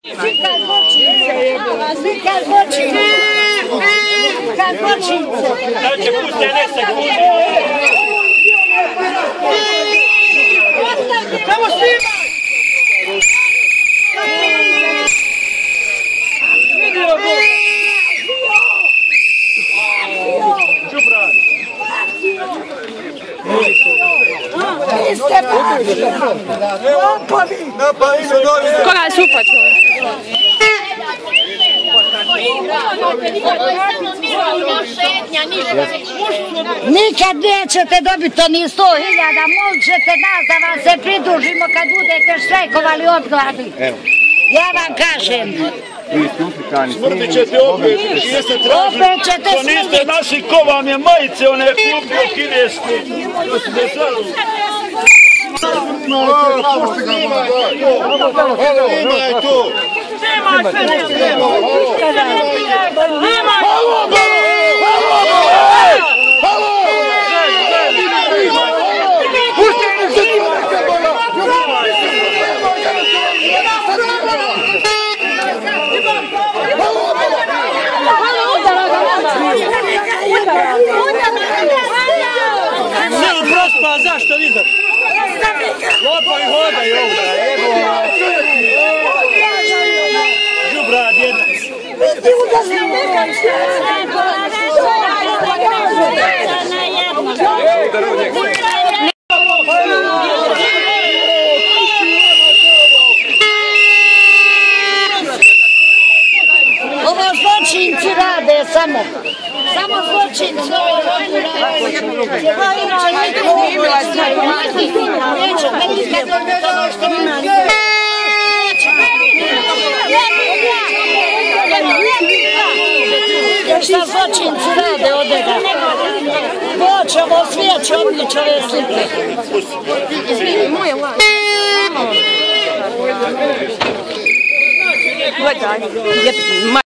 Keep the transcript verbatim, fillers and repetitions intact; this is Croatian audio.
Fica zločince, fica zločince, fica zločince. Znači, puste ne sekunde. Samo svima! Koga su upačali? Nikad nećete dobiti ni sto hiljada, molit ćete nas da vam se pridružimo kad budete štrajkovali od gladi. Ja vam kažem. Smrdit ćete opet, jeste tražili, to niste našli ko vam je majice, one kupio kineske. Ima je tu! Nema se, nema! Nema! Ne uprospa, zašto vidiš? Lopovi hodaju ovdje, jebola. Džubrad jedan. Ovo zločinci rade samo. Samo zločinci rade. Šta zločinci rade od njega? Moćemo svijeći odlič ove slike. Gledaj.